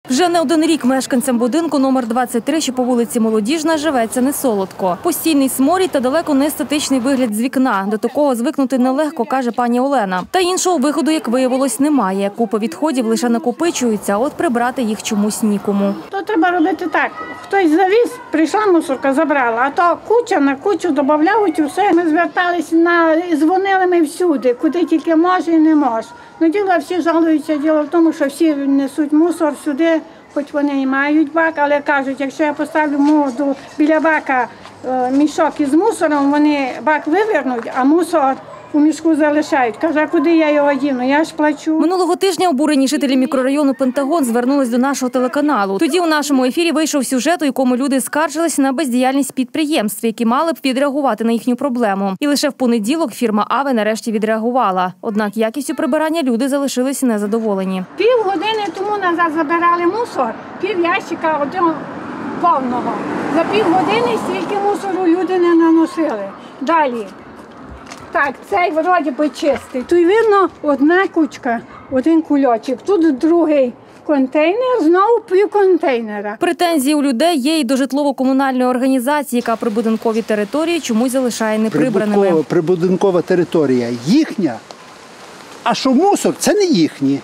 Вже не один рік мешканцям будинку номер 23, що по вулиці Молодіжна, живеться несолодко. Постійний сморід та далеко не естетичний вигляд з вікна. До такого звикнути нелегко, каже пані Олена. Та іншого виходу, як виявилось, немає. Купа відходів лише накопичується, а от прибрати їх чомусь нікому. То треба робити так. Хтось завіз, прийшла мусорка, забрала, а то куча на кучу додають усе. Ми зверталися, дзвонили ми всюди, куди тільки може і не може. Ну, діло всі жалуються, діло в тому, що всі несуть мусор сюди, хоч вони і мають бак, але кажуть, якщо я поставлю моду біля бака мішок із мусором, вони бак вивернуть, а мусор у мішку залишають. Каже, а куди я його діну? Я ж плачу. Минулого тижня обурені жителі мікрорайону Пентагон звернулись до нашого телеканалу. Тоді у нашому ефірі вийшов сюжет, у якому люди скаржились на бездіяльність підприємств, які мали б відреагувати на їхню проблему. І лише в понеділок фірма «Аве» нарешті відреагувала. Однак якістю прибирання люди залишились незадоволені. Півгодини тому назад забирали мусор, пів ящика одного повного. За півгодини стільки мусору люди не наносили. Далі. Так, цей вроді би чистий. Тут видно одна кучка, один кульочок. Тут другий контейнер, знову пів контейнера. Претензії у людей є і до житлово-комунальної організації, яка прибудинкові території чомусь залишає неприбраними. Прибудинкова територія їхня, а що мусор – це не їхні.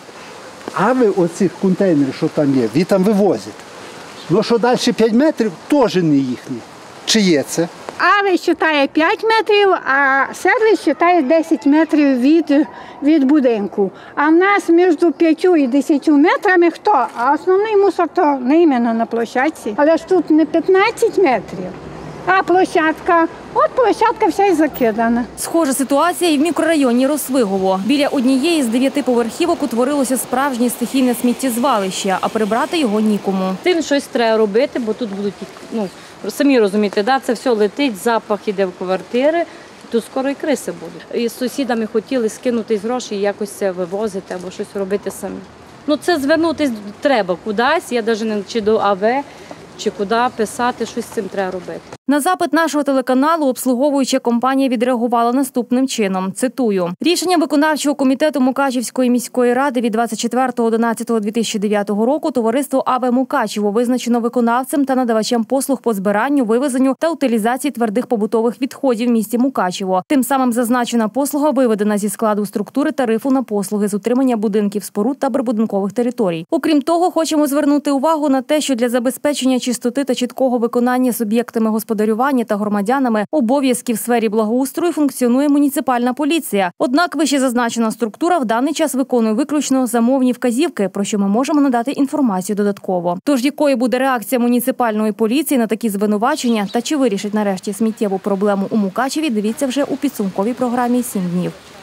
А ви оцих контейнерів, що там є, ви там вивозите. Ну що далі 5 метрів – теж не їхні. Чи є це? Аве вважає 5 метрів, а сервіс вважає 10 метрів від будинку. А в нас між 5 і 10 метрами хто? А основний мусор то не іменно на площадці. Але ж тут не 15 метрів, а площадка. От площадка вся й закидана. Схожа ситуація і в мікрорайоні Росвигово. Біля однієї з 9 поверхівок утворилося справжнє стихійне сміттєзвалище, а прибрати його нікому. Тим щось треба робити, бо тут будуть, самі розумієте, це все летить, запах іде в квартири, тут скоро і криси будуть. І з сусідами хотіли скинути гроші і якось це вивозити або щось робити самі. Це звернутися треба кудись, я навіть не чи до АВ, чи куди писати, щось з цим треба робити. На запит нашого телеканалу обслуговуюча компанія відреагувала наступним чином. Цитую. Рішення виконавчого комітету Мукачівської міської ради від 24.11.2009 року товариство «АВЕ Мукачево» визначено виконавцем та надавачем послуг по збиранню, вивезенню та утилізації твердих побутових відходів в місті Мукачево. Тим самим зазначена послуга виведена зі складу структури тарифу на послуги з утримання будинків, споруд та прибудинкових територій. Окрім того, хочемо звернути увагу на те, що для забезпечення чистоти та чіткого виконання суб'єктами господарювання та громадянами обов'язків в сфері благоустрою функціонує муніципальна поліція. Однак вищезазначена структура в даний час виконує виключно замовні вказівки, про що ми можемо надати інформацію додатково. Тож якою буде реакція муніципальної поліції на такі звинувачення та чи вирішить нарешті сміттєву проблему у Мукачеві, дивіться вже у підсумковій програмі «7 днів».